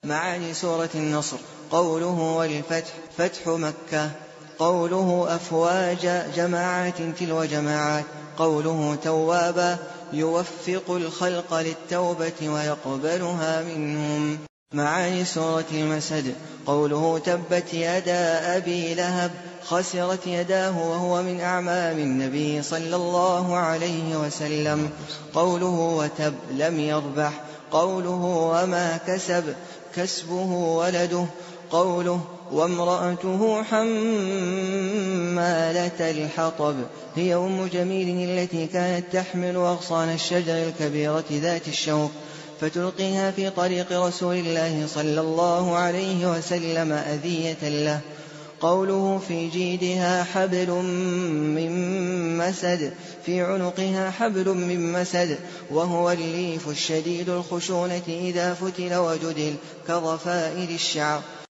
معاني سورة النصر. قوله والفتح فتح مكة. قوله أفواج جماعات تلو جماعات. قوله توابا يوفق الخلق للتوبة ويقبلها منهم. معاني سورة المسد. قوله تبت يدا أبي لهب خسرت يداه وهو من أعمام النبي صلى الله عليه وسلم. قوله وتب لم يربح. قوله وما كسب كسبه ولده. قوله وامرأته حمالة الحطب هي أم جميل التي كانت تحمل أغصان الشجر الكبيرة ذات الشوك فتلقيها في طريق رسول الله صلى الله عليه وسلم أذية له. قوله في جيدها حبل من مسد في عنقها حبل من مسد وهو الليف الشديد الخشونة إذا فتل وجدل كضفائر الشعر.